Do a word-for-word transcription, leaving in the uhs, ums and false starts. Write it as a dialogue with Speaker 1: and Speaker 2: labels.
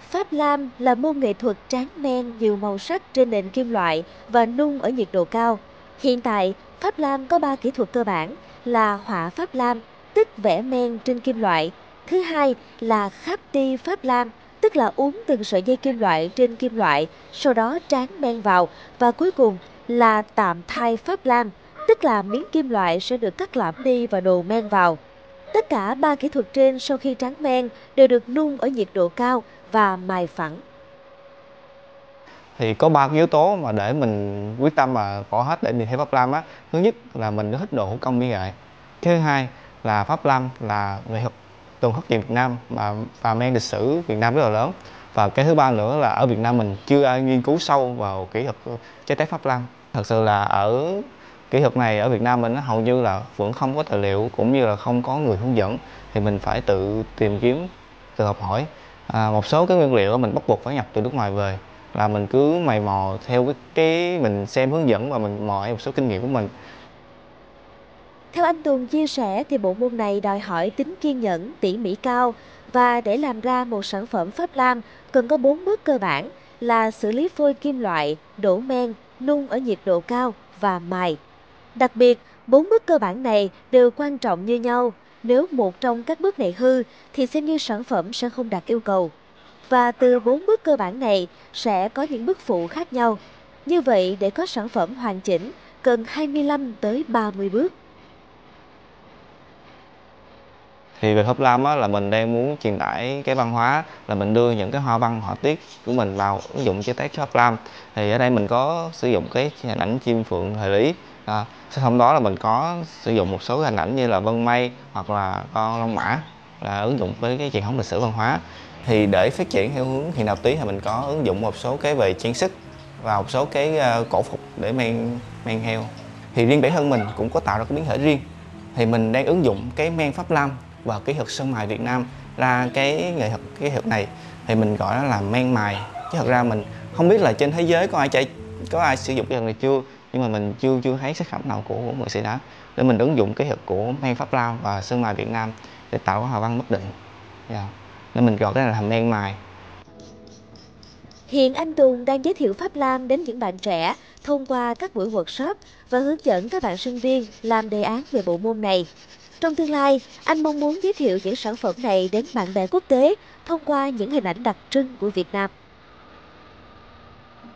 Speaker 1: Pháp lam là môn nghệ thuật tráng men nhiều màu sắc trên nền kim loại và nung ở nhiệt độ cao. Hiện tại, Pháp lam có ba kỹ thuật cơ bản là họa Pháp lam, tức vẽ men trên kim loại. Thứ hai là kháp ti Pháp lam, tức là uốn từng sợi dây kim loại trên kim loại, sau đó tráng men vào. Và cuối cùng là tạm thai Pháp lam, tức là miếng kim loại sẽ được cắt lõm đi và đồ men vào. Tất cả ba kỹ thuật trên sau khi tráng men đều được nung ở nhiệt độ cao và mài phẳng.
Speaker 2: Thì có ba cái yếu tố mà để mình quyết tâm mà bỏ hết để đi theo Pháp lam á. Thứ nhất là mình thích đồ thủ công mỹ nghệ. Thứ hai là Pháp lam là nghệ thuật tuần phát triển Việt Nam mà và mang lịch sử Việt Nam rất là lớn. Và cái thứ ba nữa là ở Việt Nam mình chưa ai nghiên cứu sâu vào kỹ thuật chế tác Pháp lam. Thật sự là ở kỹ thuật này ở Việt Nam mình hầu như là vẫn không có tài liệu cũng như là không có người hướng dẫn, thì mình phải tự tìm kiếm, tự học hỏi. À, một số cái nguyên liệu mình bắt buộc phải nhập từ nước ngoài về, là mình cứ mày mò theo cái, cái mình xem hướng dẫn và mình mò một số kinh nghiệm của mình.
Speaker 1: Theo anh Tùng chia sẻ thì bộ môn này đòi hỏi tính kiên nhẫn, tỉ mỉ cao, và để làm ra một sản phẩm Pháp lam cần có bốn bước cơ bản là xử lý phôi kim loại, đổ men, nung ở nhiệt độ cao và mài. Đặc biệt, bốn bước cơ bản này đều quan trọng như nhau. Nếu một trong các bước này hư thì xem như sản phẩm sẽ không đạt yêu cầu. Và từ bốn bước cơ bản này sẽ có những bước phụ khác nhau. Như vậy, để có sản phẩm hoàn chỉnh cần hai mươi lăm tới ba mươi bước.
Speaker 2: Thì về Pháp lam á, là mình đang muốn truyền tải cái văn hóa, là mình đưa những cái hoa văn họa tiết của mình vào ứng dụng chế tác Pháp lam. Thì ở đây mình có sử dụng cái hình ảnh chim phượng thời lý. À, sau hôm đó là mình có sử dụng một số hình ảnh như là vân mây hoặc là con long mã, là ứng dụng với cái truyền thống lịch sử văn hóa. Thì để phát triển theo hướng hiện đại tí thì mình có ứng dụng một số cái về trang sức và một số cái cổ phục để mang mang theo. Thì riêng bản thân mình cũng có tạo ra cái biến thể riêng. Thì mình đang ứng dụng cái men Pháp lam và kỹ thuật sơn mài Việt Nam ra cái nghệ thuật kỹ thuật này, thì mình gọi nó là men mài. Chứ thật ra mình không biết là trên thế giới có ai chạy có ai sử dụng cái thuật này chưa, nhưng mà mình chưa chưa thấy sản phẩm nào của, của người sĩ đó để mình ứng dụng kỹ thuật của men Pháp lam và sơn mài Việt Nam để tạo cái hoa văn bất định. Yeah. Nên mình gọi cái này là men mài.
Speaker 1: Hiện anh Tùng đang giới thiệu Pháp lam đến những bạn trẻ thông qua các buổi workshop và hướng dẫn các bạn sinh viên làm đề án về bộ môn này. Trong tương lai, anh mong muốn giới thiệu những sản phẩm này đến bạn bè quốc tế thông qua những hình ảnh đặc trưng của Việt Nam.